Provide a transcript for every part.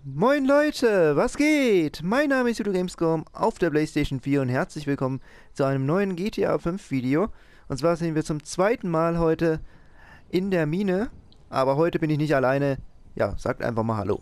Moin Leute, was geht? Mein Name ist Judo Gamescom auf der PlayStation 4 und herzlich willkommen zu einem neuen GTA 5 Video. Und zwar sind wir zum zweiten Mal heute in der Mine, aber heute bin ich nicht alleine. Ja, sagt einfach mal Hallo.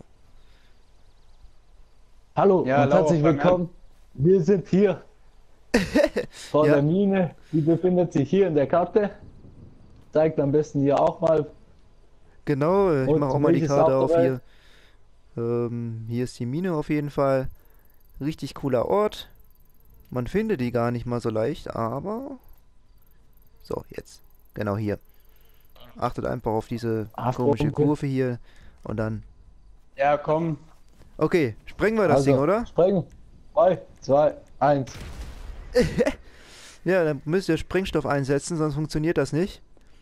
Hallo Ja, und Laura, herzlich fang an. willkommen. Wir sind hier vor Ja. der Mine. Die befindet sich hier in der Karte. Zeigt am besten hier auch mal. Genau, ich Und mache auch mal die welches Karte Auto auf hier. Hier ist die Mine auf jeden Fall. Richtig cooler Ort. Man findet die gar nicht mal so leicht, aber... So, jetzt. Genau hier. Achtet einfach auf diese komische Kurve hier. Und dann... Ja, komm. Okay, sprengen wir das Ding, oder? Sprengen. 3, 2, 1. Ja, dann müsst ihr Sprengstoff einsetzen, sonst funktioniert das nicht.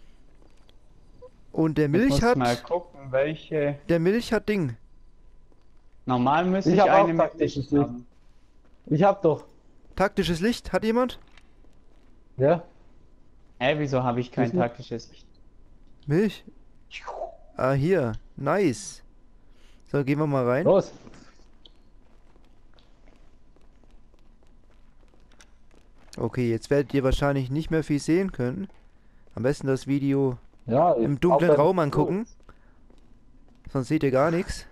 Und der Ich Milch muss hat... mal gucken, welche. Der Milch hat Ding. Normal müsste Ich ich hab auch eine mit taktisches Licht Licht. haben. Ich hab doch. Taktisches Licht, hat jemand? Ja? Hä, wieso habe ich kein Ist nicht- taktisches Licht? Milch? Ah, hier. Nice. So, gehen wir mal rein. Los. Okay, jetzt werdet ihr wahrscheinlich nicht mehr viel sehen können. Am besten das Video Ja, im dunklen auf der- Raum angucken. Sonst seht ihr gar nichts.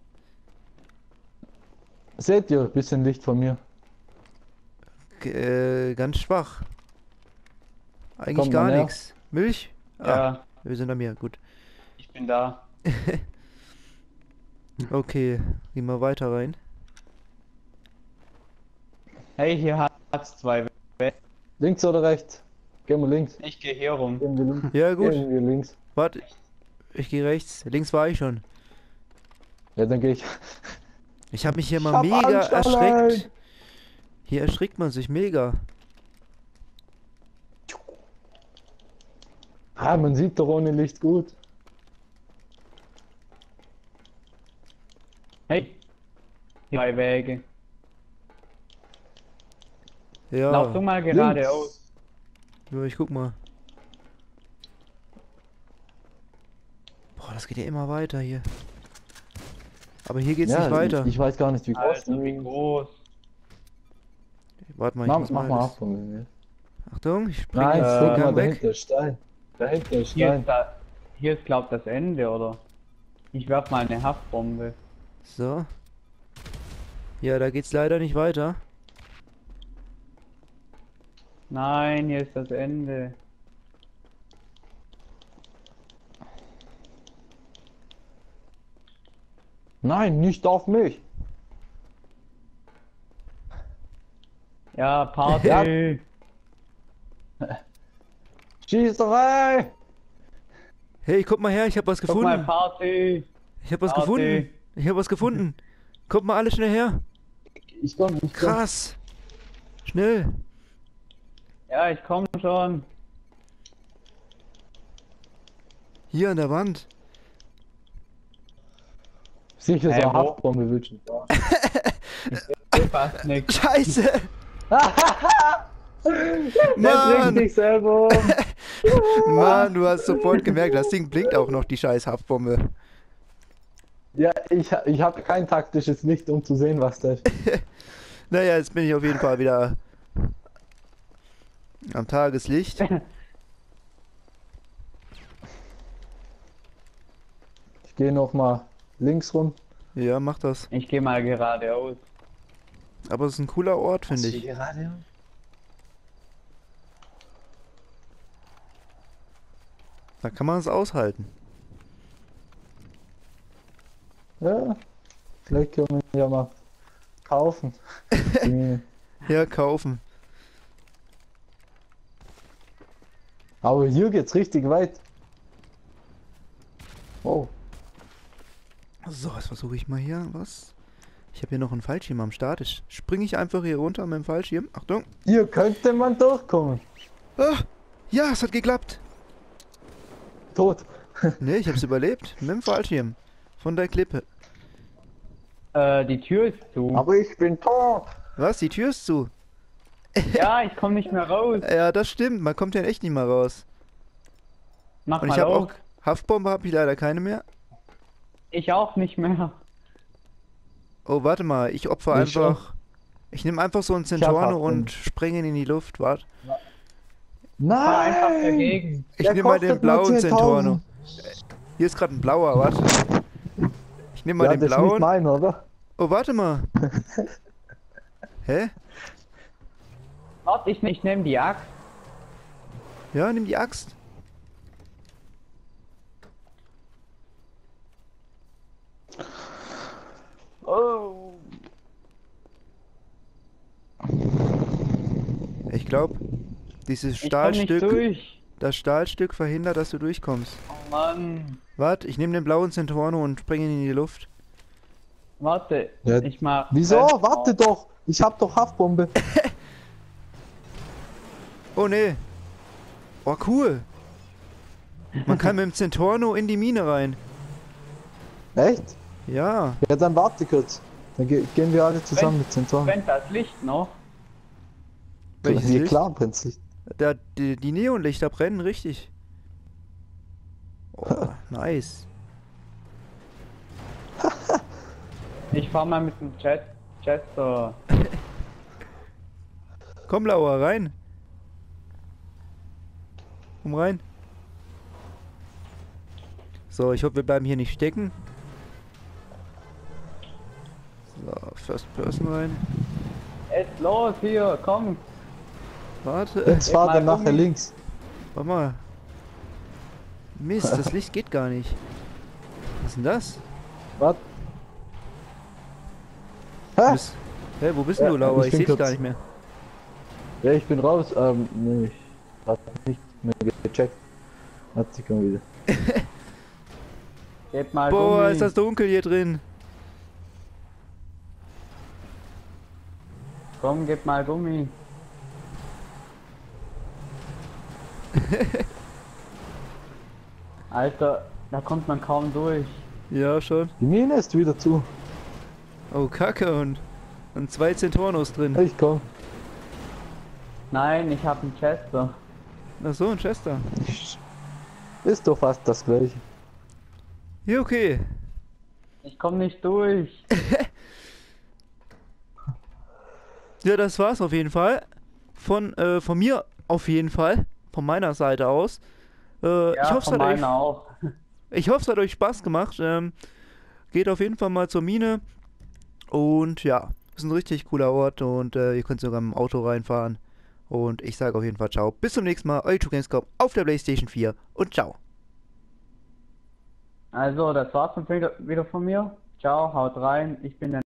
Seht ihr ein bisschen Licht von mir? Ganz schwach. Eigentlich Kommt gar mal näher. nichts. Milch? Ah, Ja, wir sind an mir. Gut. ich bin da. Okay, gehen wir weiter rein. Hey, hier hat's zwei. Links oder rechts? Gehen wir links. Ich gehe hier rum. Gehen wir links. Ja, gut. Gehen wir links. Warte. Ich gehe rechts. Links war ich schon. Ja, dann gehe ich. Ich habe mich hier Ich mal hab mega Angst allein. erschreckt. Hier erschrickt man sich mega. Ah, man sieht doch ohne Licht gut. Hey, zwei Wege. Ja. Lauf du mal geradeaus. Ja, ich guck mal. Boah, das geht ja immer weiter hier. Aber hier geht's Ja, nicht weiter. Ich weiß gar nicht, wie groß. Alter, wie groß. Warte mal, ich Mach, muss mach mal mal das- ab von mir. Achtung, ich springe Nein, jetzt guck den mal, Gang weg. dahinter ist Stein. Dahinter ist Hier Stein. ist, hier ist glaub das Ende, oder? Ich werf mal eine Haftbombe. So. Ja, da geht's leider nicht weiter. Nein, hier ist das Ende. Nein, nicht auf mich. Ja, Party. Schießerei! Hey, guck mal her, ich hab was Guck mal, gefunden. Party. Ich hab was Party. gefunden. Ich hab was gefunden. Kommt mal alle schnell her. Ich komm. Krass. Schnell. Ja, ich komme schon. Hier an der Wand. Sicher so Hey, eine wo? Haftbombe wünschen. Fast nix. Scheiße. Bring Mann, dich selber um. Mann, du hast sofort gemerkt, das Ding blinkt auch noch, die scheiß Haftbombe. Ja, ich habe kein taktisches Licht, um zu sehen, was da ist. Naja, jetzt bin ich auf jeden Fall wieder am Tageslicht. Ich gehe noch mal links rum. Ja, mach das. Ich gehe mal geradeaus. Aber es ist ein cooler Ort, finde ich. Gerade? Da kann man es aushalten. Ja. Vielleicht können wir ja mal kaufen. Die- Ja, kaufen. Aber hier geht's richtig weit. Oh. So, jetzt versuche ich mal hier was. Ich habe hier noch einen Fallschirm am Start. Springe ich einfach hier runter mit dem Fallschirm. Achtung. Hier könnte man durchkommen. Ah, ja, es hat geklappt. Tot. Ne, ich habe es überlebt. Mit dem Fallschirm. Von der Klippe. Die Tür ist zu. Aber ich bin tot. Was? Die Tür ist zu. Ja, ich komme nicht mehr raus. Ja, das stimmt. Man kommt ja echt nicht mal raus. Mach Und mal ich habe auf. auch Haftbombe habe ich leider keine mehr. Ich auch nicht mehr. Oh, warte mal, ich opfer Ich schon. einfach. Ich nehme einfach so einen hab Zentorno Haftbombe. und sprenge ihn in die Luft, warte. Fahr einfach Nein! dagegen. Ich Der nehme mal den kostet nur blauen 10.000. Zentorno. Hier ist gerade ein blauer, warte. Ich nehme mal Ja, den das ist nicht blauen. mein, oder? Oh, warte mal. Hä? Warte, ich nehme die Axt. Ja, nimm die Axt. Oh. Ich glaube, dieses Ich komm nicht Stahlstück, durch. das Stahlstück verhindert, dass du durchkommst. Oh Mann. Warte, ich nehme den blauen Zentorno und springe ihn in die Luft. Warte, Ja, ich mach. Wieso? Warte doch! Ich hab doch Haftbombe. Oh nee. Oh cool. Man kann mit dem Zentorno in die Mine rein. Echt? Ja. Ja, dann warte kurz. Dann gehen wir alle zusammen mit Zentoren. Brennt das Licht noch? Welches Ja, Licht? klar, brennt's Licht. Die Neonlichter brennen richtig. Oh, nice. Ich fahr mal mit dem Chester. Komm, Laura, rein. Komm rein. So, ich hoffe, wir bleiben hier nicht stecken. So, First Person rein. Jetzt los hier, komm. Warte, Jetzt fahr mal dann nachher Gummi. links. warte mal. Mist, das Licht geht gar nicht. Was ist denn das? Warte. Hä, wo bist denn Ja, du, Laura? ich Ich bin sehe dich kurz- gar nicht mehr. Ja, ich bin raus. Nee, ich hab nicht mehr gecheckt. Hat sich schon wieder. Gebt mal Boah, Gummi. ist das dunkel hier drin. Komm, gib mal Gummi. Alter, da kommt man kaum durch. Ja, schon. Die Mine ist wieder zu. Oh, Kacke und 2 Zentornos drin. Ich komm. Nein, ich hab einen Chester. Ach so, ein Chester. Ist doch fast das gleiche. Ja, okay. Ich komm nicht durch. Ja, das war's auf jeden Fall. Von mir auf jeden Fall. Von meiner Seite aus. Ja, ich hoffe, von meiner auch. es hat euch Spaß gemacht. Geht auf jeden Fall mal zur Mine. Und ja, ist ein richtig cooler Ort und ihr könnt sogar mit dem Auto reinfahren. Und ich sage auf jeden Fall ciao. Bis zum nächsten Mal. Euer Gamescom auf der PlayStation 4 und ciao. Also, das war's wieder von mir. Ciao, haut rein. Ich bin der